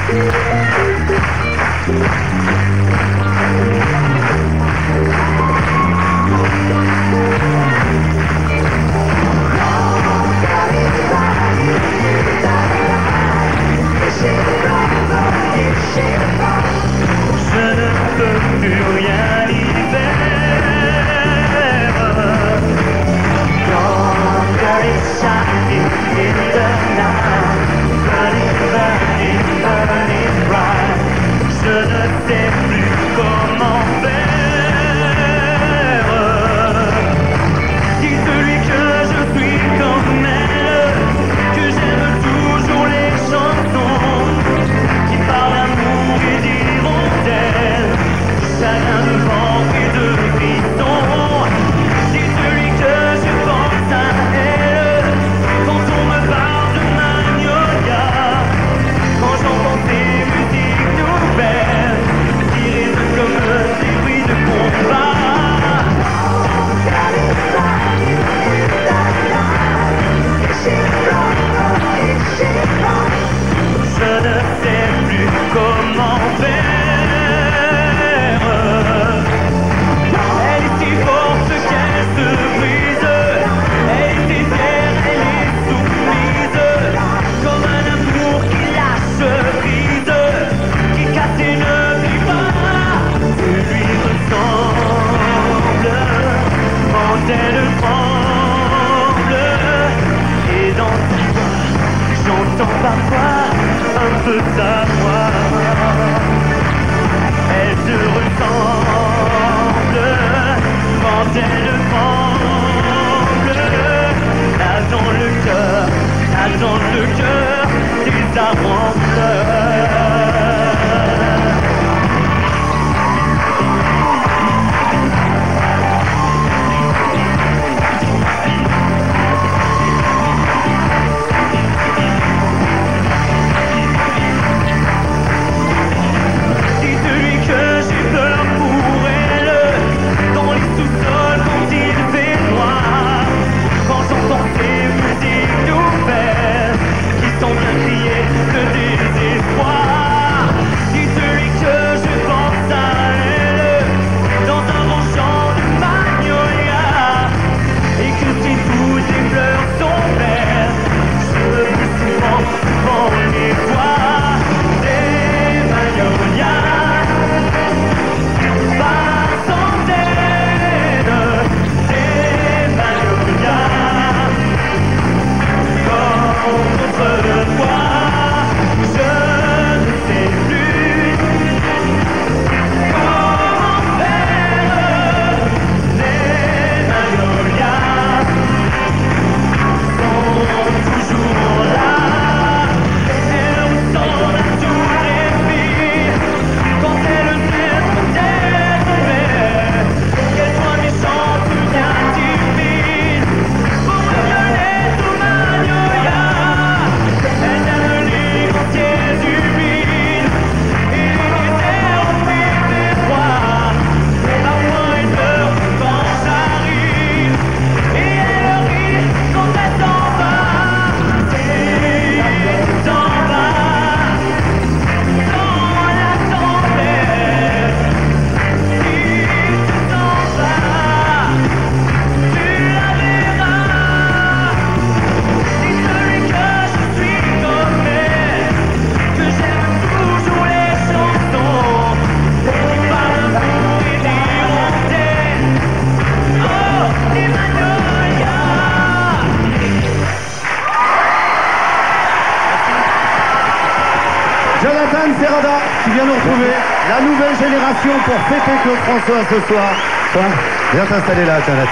Jonathan Serrada qui vient nous retrouver, la nouvelle génération pour fêter Claude François ce soir. Toi, viens t'installer là, Jonathan.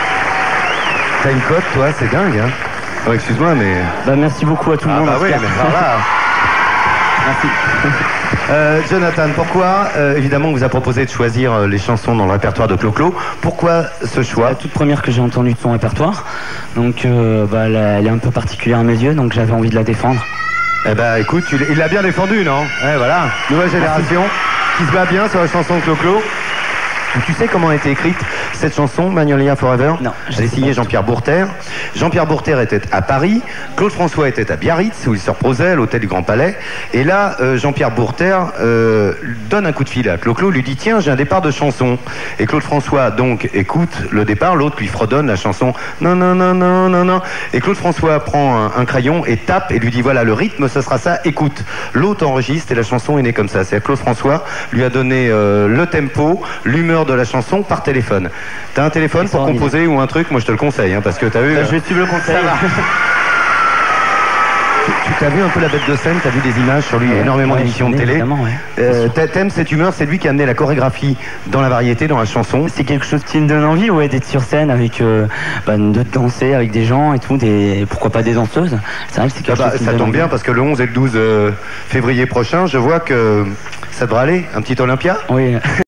T'as une cote, toi, c'est dingue, hein. Oh, excuse-moi, mais... Bah, merci beaucoup à tout le monde. Bah oui, mais par là... Merci. Jonathan, pourquoi, évidemment, on vous a proposé de choisir les chansons dans le répertoire de Clo-Clo. Pourquoi ce choix? C'est la toute première que j'ai entendue de son répertoire. Donc, bah, elle est un peu particulière à mes yeux, donc j'avais envie de la défendre. Eh ben, écoute, il l'a bien défendu, non? Ouais, voilà. Nouvelle génération qui se bat bien sur la chanson Clo-Clo. Tu sais comment a été écrite cette chanson, Magnolia Forever? Non. Elle est signée Jean-Pierre Bourter. Jean-Pierre Bourter était à Paris, Claude François était à Biarritz, où il se reposait à l'hôtel du Grand Palais. Et là, Jean-Pierre Bourter donne un coup de fil à Clo-Clo, lui dit tiens, j'ai un départ de chanson. Et Claude François donc écoute le départ, l'autre lui fredonne la chanson non, non, non, non, non, non. Et Claude François prend un crayon et tape et lui dit voilà, le rythme, ce sera ça, écoute. L'autre enregistre et la chanson est née comme ça. C'est-à-dire Claude François lui a donné le tempo, l'humeur de la chanson par téléphone. T'as un téléphone pour composer ou un truc? Moi je te le conseille, hein, parce que t'as vu... Je vais suivre le conseil. Tu t'as vu un peu la bête de scène, t'as vu des images sur lui, énormément d'émissions de télé. T'aimes cette humeur, c'est lui qui a amené la chorégraphie dans la variété, dans la chanson. C'est quelque chose qui me donne envie, ouais, d'être sur scène avec, de danser avec des gens et tout, pourquoi pas des danseuses. C'est vrai que c'est quelque chose qui ça me tombe donne bien envie. parce que le 11 et le 12 février prochain, je vois que ça devrait aller, un petit Olympia. Oui.